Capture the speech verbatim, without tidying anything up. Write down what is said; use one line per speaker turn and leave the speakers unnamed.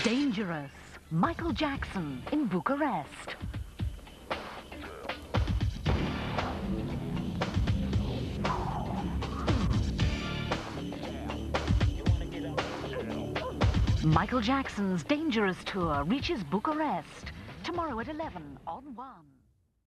Dangerous. Michael Jackson in Bucharest. Michael Jackson's Dangerous Tour reaches Bucharest tomorrow at eleven on one.